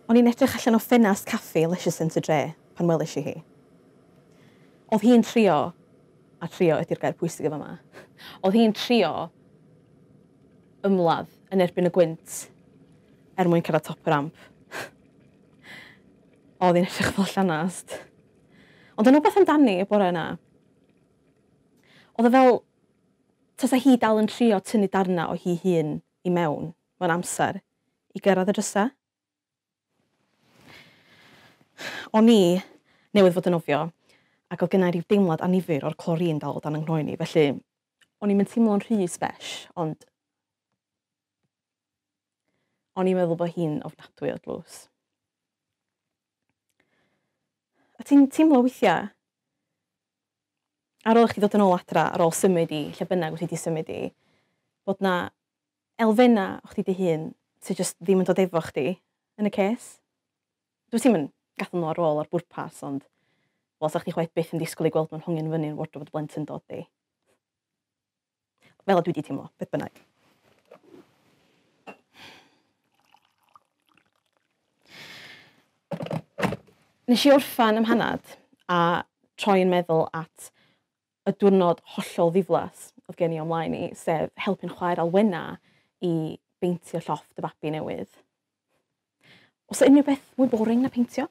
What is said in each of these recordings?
O'n i'n edrych allan o ffenast caffi leisius yn y dre pan welis i hi. Oedd hi'n trio, a trio ydy'r gair pwysig yma, oedd hi'n trio ymladd yn erbyn y gwynt mwyn cyrraedd top y ramp. Oedd hi'n edrych fel llanast. Ond yn rhywbeth amdani y bore yna. Oedd e fel tasa hi dal yn trio tynnu darna o hi hun i mewn amser i gyrraedd y drysa. O'n i newydd fod yn ofio, ac oedd gynna i ryw deimlad annifyr o'r clorin dal o dan yng nghroen i, felly o'n i'n teimlo'n rhy sbesh, ond o'n i'n meddwl bod hi'n ofnadwy o dlws. A ti'n teimlo weithiau, ar ôl i chdi ddod yn ôl adra, ar ôl symud i, lle bynnag wyt ti 'di symud i, bod na elfenna o chdi dy hun sydd jyst ddim yn dod efo chdi yn y ces. Dwi ddim yn gadw nhw ar ôl ar bwrpas, ond wel, sa chdi chwaith byth yn disgwyl i gweld nhw'n hongian fyny'n wardrobe y blentyn dod di. Fel a dwi 'di teimlo, beth bynnag. Nes i orffan ym Mhanad a troi'n meddwl at y diwrnod hollol ddiflas oedd gen i ymlaen i, sef helpu'n chwaer Alwena i beintio llofft y babi newydd. Oes unrhyw beth mwy boring na peintio?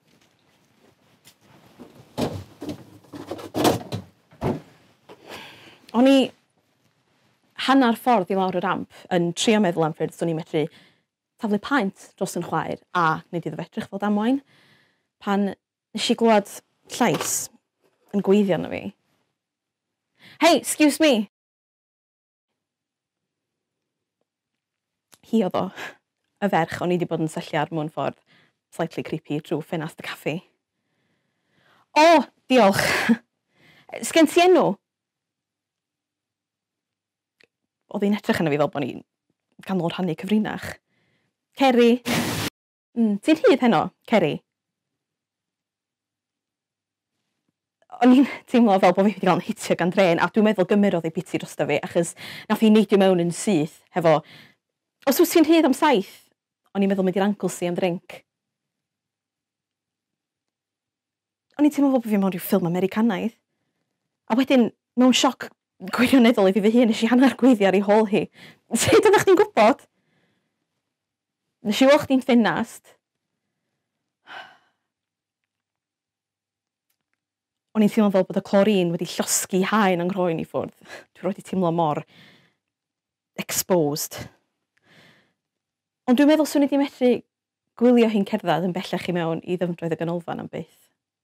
O'n i hanner ffordd i lawr y ramp yn trio meddwl am ffyrdd swn i'n medru taflu paent dros yn chwaer a wneud iddo fedrych fel damwain, pan nes i glywed llais yn gweiddi arno fi. Hey, excuse me! Hi oedd o, y ferch o'n i wedi bod yn syllu ar mewn ffordd slightly creepy trwy ffenast y caffi. O, diolch! Sgen ti enw? Oedd hi'n edrych arno fi fel bod ni'n ganol rhannu cyfrinach. Ceri. Ti'n hyd heno, Ceri? O'n i'n teimlo fel bod fi wedi cael yn hitio gan dren, a dwi'n meddwl gymerodd ei biti drosto fi, achos nath hi neidio mewn yn syth hefo, os wyt ti'n rhydd am saith, o'n i'n meddwl mynd i'r Anglesey am drink. O'n i'n teimlo fel bod fi mewn rhyw ffilm Americanaidd. A wedyn, mewn sioc gwirioneddol iddi fy hun, nes i hanner gweiddi ar ei hôl hi. Sut ydych chi'n gwybod? Nes i weld chdi'n ffenast. O'n i'n teimlo fel bod y clorin wedi llosgu haen yng nghroen i ffwrdd. Dwi wedi teimlo mor exposed. Ond dwi'n meddwl swn i wedi medru gwylio hi'n cerdded yn bellach i mewn i ddyfndroedd y ganolfan am byth.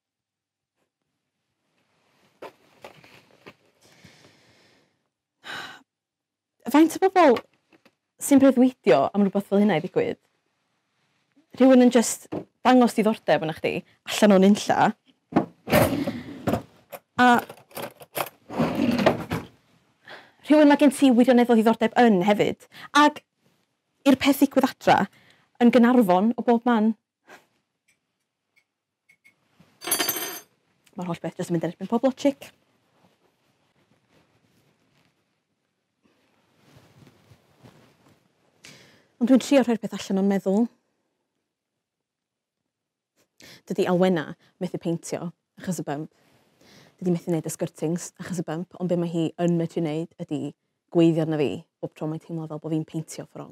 Faint o bobl sy'n breuddwydio am rhywbeth fel hynna i ddigwydd? Rhywun yn just dangos diddordeb yna chdi allan o'n unlla. A rhywun mae gen ti wirioneddol ddiddordeb yn hefyd. Ac i'r peth ddigwydd adra yn Gaernarfon o bob man. Mae'r holl beth jyst yn mynd yn erbyn pob logic. Ond dwi'n trio rhoi'r peth allan o'n meddwl. Dydy Alwena methu peintio achos y bump. Dydy methu wneud y skirtings achos y bump, ond be mae hi yn medru wneud ydy gweiddi arna fi bob tro mae'n teimlo fel bod fi'n peintio ffordd.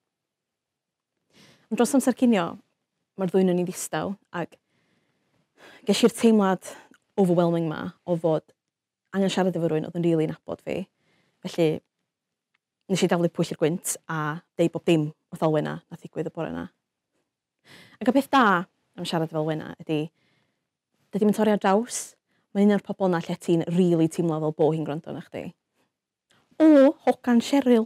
Ond dros amser cinio, mae'r ddwy nhw'n i ddistaw, ac ges i'r teimlad overwhelming ma o fod angen siarad efo rhywun oedd yn rili nabod fi. Felly, nes i daflu pwyll i'r gwynt a deud bob dim wrth Alwena na ddigwydd y bore yna. Ac y peth da am siarad efo Alwena ydy, dydy mynd torri ar draws, mae'n un o'r pobl yna lle ti'n rili teimlo fel bo hi'n gwrando arna chdi. O, hogan Cheryl!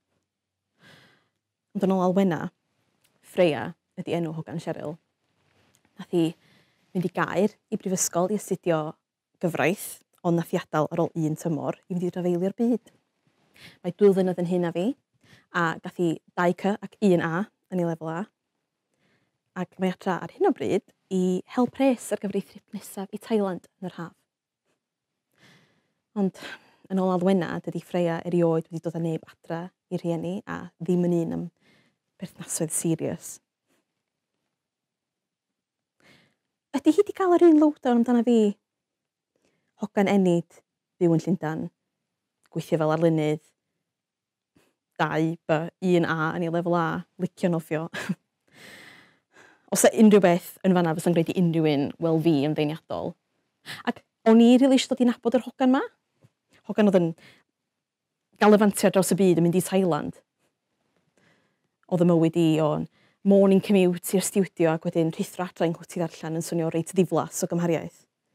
Ond yn ôl Alwena, Freya ydy enw hogan Cheryl. Nath hi mynd i Gaer i brifysgol i astudio gyfraith, ond nath hi adael ar ôl un tymor i fynd i drafeilio'r byd. Mae 2 flynedd yn hyn a fi, a gath hi 2 C ac 1 A yn ei lefel A. Ac mae adra ar hyn o bryd i hel pres ar gyfer ei thrip nesaf i Thailand yn yr haf. Ond yn ôl Alwena, dydy Freya erioed wedi dod â neb adra i rhieni a ddim yn un am berthnasoedd serious. ydy hi wedi cael yr un lowdown amdana fi? Hogan enid, byw yn Llundain, gweithio fel arlunydd, 2 B, 1 A yn ei lefel A, licio nofio. Os e unrhyw beth yn fanna fysa'n gwneud i unrhyw un wel fi yn ddeniadol. Ac o'n i rili eisiau dod i nabod yr hogan ma. Hogan oedd yn galifantio draws y byd yn mynd i Thailand. Oedd y mywyd i o'n morning commute i'r studio ac wedyn rhithro adra i'n gwti ddarllen yn swnio reit ddiflas o gymhariaeth.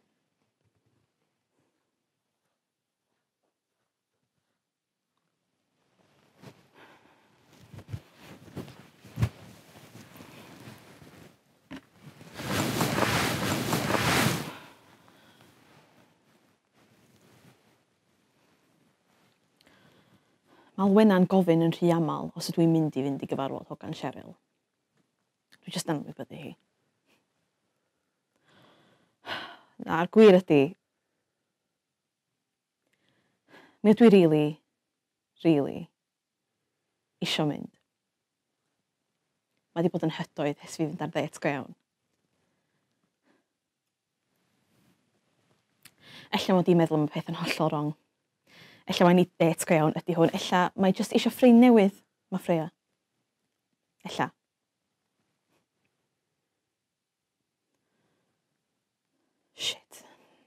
Mae Alwena'n gofyn yn rhy aml os ydw i'n mynd i fynd i gyfarfod hogan Cheryl. Dwi jyst yn ymwybyddu hi. Na'r gwir ydy, mi ydw i rili isio mynd. Mae wedi bod yn hydoedd ers fi fynd ar ddet go iawn. Ella mod i'n meddwl am y peth yn hollol wrong. Ella mae'n ei det go iawn ydy hwn. Ella mae jyst eisiau ffrind newydd, mae Freya. Ella. Shit.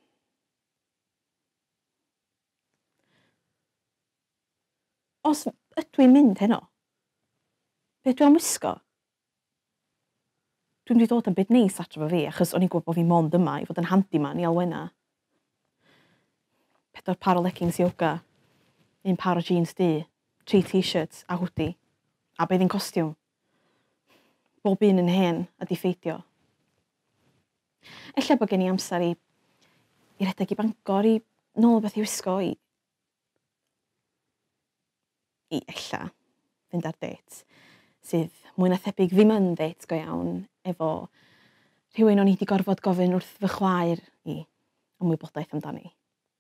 Os ydw i'n mynd heno, be dwi am wisgo? Dwi'n wedi dod yn byd neis adro fo fi, achos o'n i'n gwybod bod fi mond yma i fod yn handi man i Alwena. 4 par o leggings yoga, 1 par o jeans du, 3 t-shirts a hoodie, a beth i'n costiwm. Bob un yn hen a diffeidio. Ella bod gen i amser i redeg i Bangor i nôl o beth i wisgo i ella fynd ar det sydd mwy na thebyg ddim yn det go iawn efo rhywun o'n i wedi gorfod gofyn wrth fy chwaer i am wybodaeth amdani.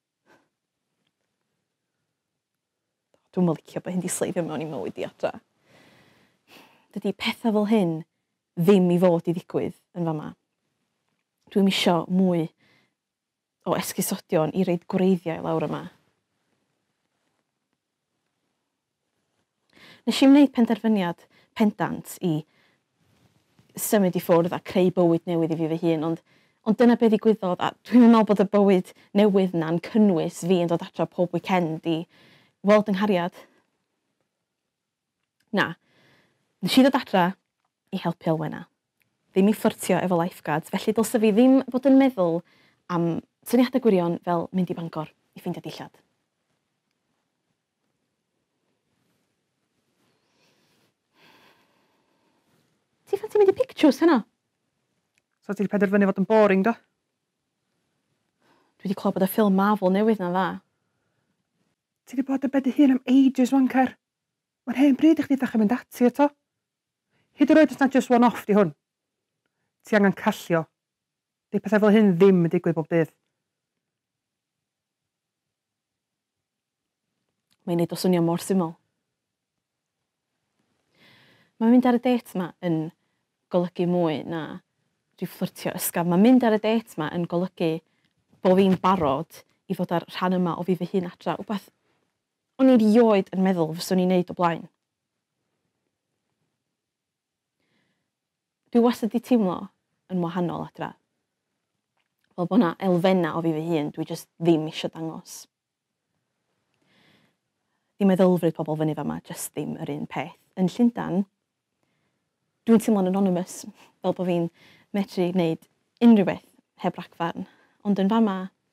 Dwi'n licio bod hyn di sleifio mewn i mywyd i adra. Dydy pethau fel hyn ddim i fod i ddigwydd yn fama. Dwi'n isio mwy o esgusodion i reid gwreiddiau lawr yma. Nes i'n wneud penderfyniad pendant i symud i ffwrdd a creu bywyd newydd i fi fy hun, ond dyna beth ddigwyddodd, a dwi'n meddwl bod y bywyd newydd na'n cynnwys fi yn dod adra pob weekend i weld yng nghariad. Na, nes i ddod adra i helpu Alwena, ddim i fflyrtio efo lifeguards, felly dylse fi ddim bod yn meddwl am syniadau gwirion fel mynd i Bangor i ffeindio dillad. Ti ffansi mynd i pictures heno? So ti'n penderfynu fod yn boring, do? Dwi wedi clywed bod y ffilm Marvel newydd na'n dda. Ti wedi bod yn bed dy hun am ages, wanker. Mae'n hen bryd i chdi ddechrau mynd ati eto. Hyd yr oed os na just one-off di hwn. Ti angen callio. Di pethau fel hyn ddim yn digwydd bob dydd. Mae'n neud o swnio mor syml. Mae'n mynd ar y det yma yn golygu mwy na rhyw fflyrtio ysgaf. Mae'n mynd ar y det yma yn golygu bod fi'n barod i fod ar rhan yma o fi fy hun adra. Wbath o'n i rioed yn meddwl fyswn i'n neud o blaen. Dwi wastad wedi teimlo yn wahanol adra. Fel bod yna elfenna o fi fy hun dwi just ddim eisiau dangos. Di meddylfryd pobl fyny fama just ddim yr un peth. Yn Llundain, dwi'n teimlo'n anonymous, fel bod fi'n medru gwneud unrhyw beth heb ragfarn. Ond yn fama,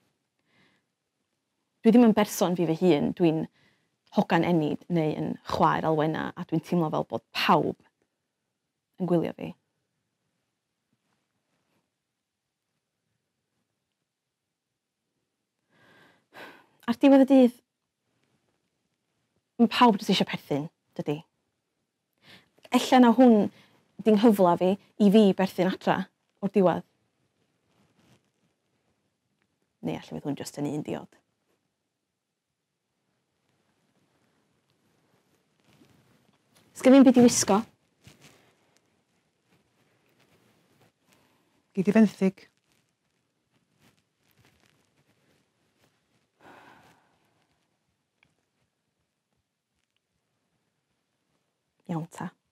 dwi ddim yn berson fi fy hun, dwi'n hogan enid neu yn chwaer Alwena, a dwi'n teimlo fel bod pawb yn gwylio fi. Ar diwedd y dydd, mae pawb jyst eisiau perthyn, dydy. Ella na hwn di'n nghyfla fi i fi berthyn adra o'r diwedd. Neu alla fydd hwn jyst yn un diod. Sgen i'n byd i wisgo. Gei di fenthyg. Iawn ta.